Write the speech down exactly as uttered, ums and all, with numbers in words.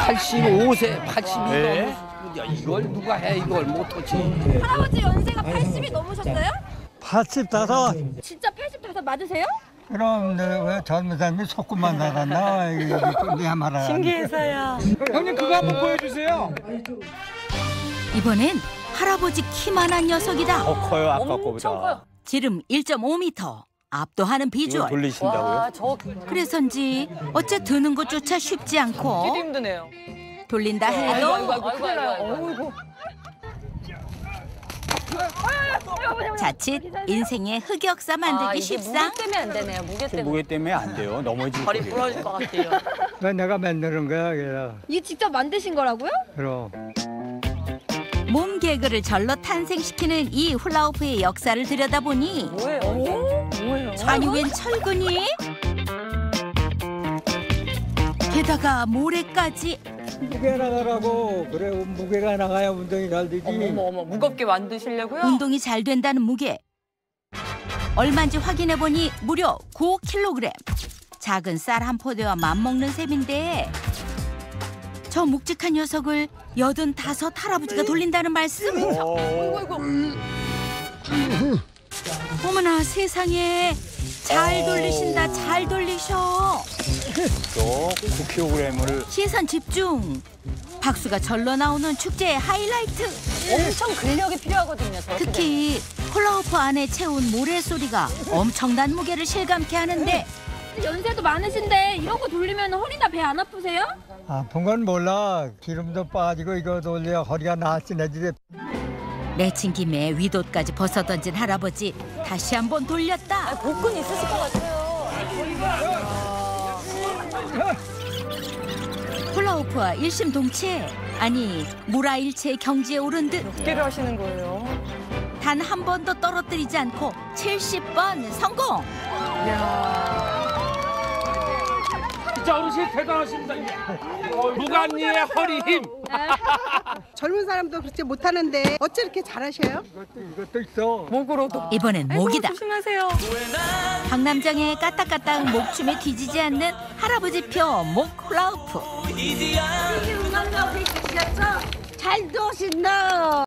팔십오 세, 팔십이 네. 넘어. 야, 이걸 누가 해? 이걸 못하지. 할아버지 연세가 팔십이 넘으셨어요? 팔십다섯. 진짜 팔십오 맞으세요? 그럼 내가 왜 젊은 사람이 속구만 나갔나? 내 말아. 신기해서요. 형님 그거 한번 보여주세요. 이번엔 할아버지 키만한 녀석이다. 더 커요 아까 거보다. 지름 일 점 오 미터. 압도하는 이거 비주얼. 돌리신다고요? 와, 저 그래서인지 어째 드는 것조차 쉽지 않고 힘드네요. 돌린다 아이고, 해도 아이고, 아이고, 큰일 나요. 어이구. 자칫 인생의 흑역사 만들기 아, 이게 쉽상. 무게 때문에 안 되네요. 무게 때문에. 무게 때문에 안 돼요. 넘어질 허리 거예요. 부러질 것 같아요. 왜 내가 만드는 거야, 걔가? 이게 직접 만드신 거라고요? 그럼. 몸 개그를 절로 탄생시키는 이 훌라후프의 역사를 들여다보니 뭐예요? 이게? 뭐예요? 아니 웬 철근이? 게다가 모래까지. 무게 나가라고. 그래, 무게가 나가야 운동이 잘 되지. 어머, 어머, 어머. 무겁게 만드시려고요? 운동이 잘 된다는 무게. 얼마인지 확인해보니 무려 구 킬로그램. 작은 쌀 한 포대와 맞먹는 셈인데 저 묵직한 녀석을 여든 다섯 할아버지가 돌린다는 말씀? 어이구, 어이구. 어머나 세상에 잘 돌리신다 잘 돌리셔. 또 구 킬로그램을 시선 집중. 박수가 절로 나오는 축제의 하이라이트. 엄청 근력이 필요하거든요. 저렇게 특히 훌라후프 안에 채운 모래 소리가 엄청난 무게를 실감케 하는데 연세도 많으신데 이런 거 돌리면 허리나 배 안 아프세요? 아픈 건 몰라. 기름도 빠지고 이거 돌려 허리가 나아지네지. 내친 김에 위도까지 벗어던진 할아버지 다시 한번 돌렸다. 되면. 복근 있으실 것 같아요. 훌라후프와 일심동체. 아니 무라일체의 경지에 오른 듯 어깨를 하시는 거예요. 단 한 번도 떨어뜨리지 않고 칠십 번 성공. 진짜 어르신 대단하십니다. 무관리의 허리 힘. 젊은 사람도 그렇게 못하는데 어째 이렇게 잘하셔요? 이것도 있어. 목으로도. 이번엔 목이다. 조심하세요. 강남장의 까딱까딱 목춤에 뒤지지 않는 할아버지표 목 훌라후프. 잘 도신다.